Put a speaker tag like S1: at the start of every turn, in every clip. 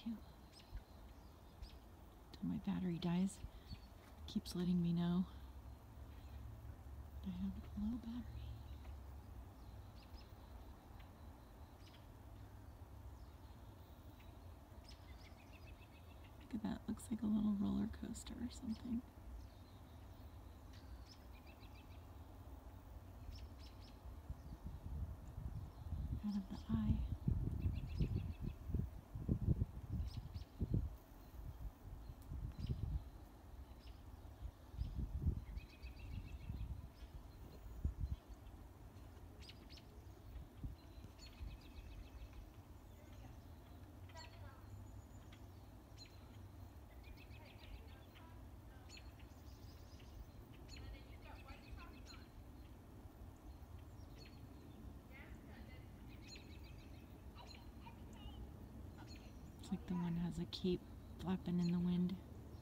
S1: too. Till my battery dies. Keeps letting me know I have low battery. Look at that, looks like a little roller coaster or something. Out of the eye. Like the one has a cape flapping in the wind.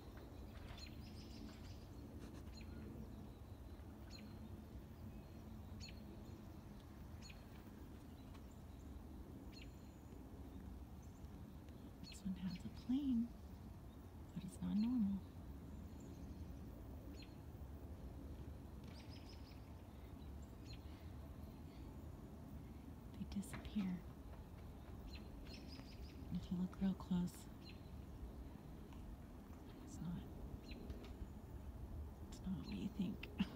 S1: This one has a plane, but it's not normal. They disappear. If you look real close, it's not what you think.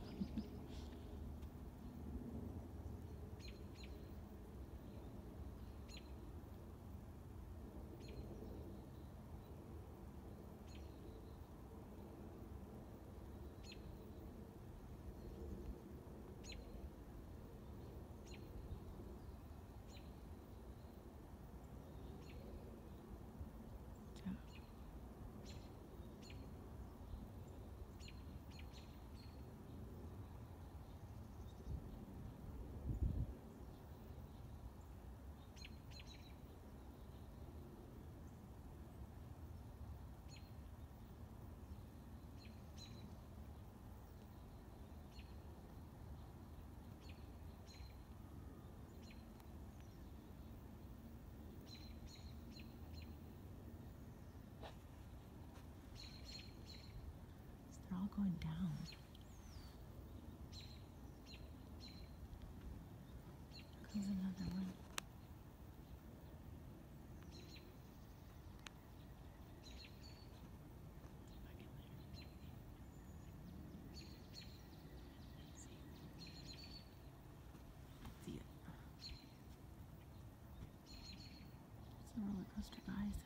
S1: They're all going down. There goes another one. See it. It's a roller coaster, guys.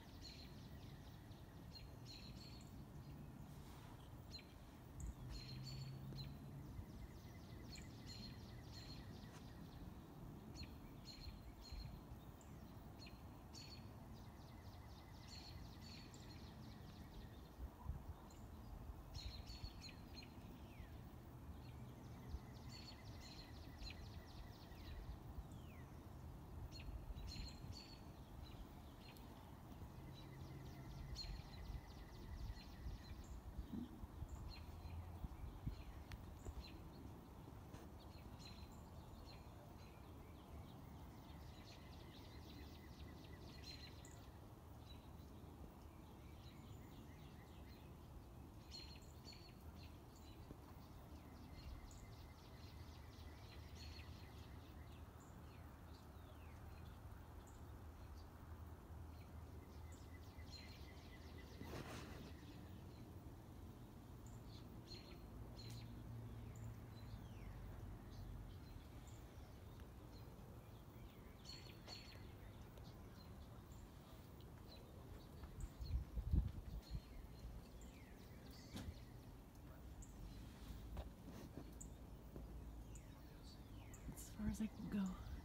S1: As far as I can go.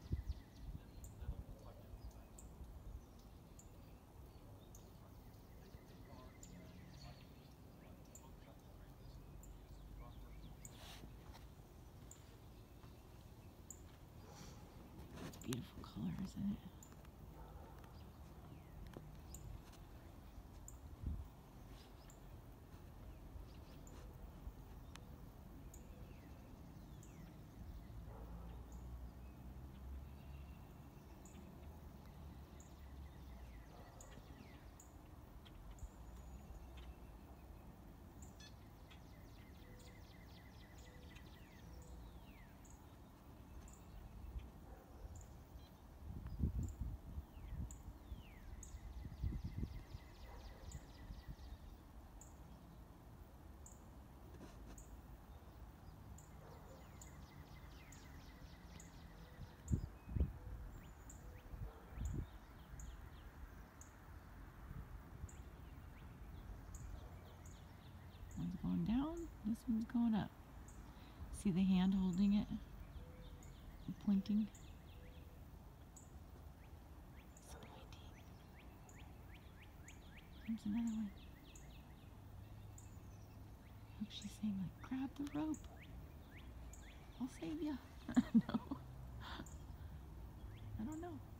S1: It's a beautiful color, isn't it? This one's going up. See the hand holding it? Pointing. It's pointing. Comes another one. I hope she's saying like, grab the rope. I'll save ya. No. I don't know.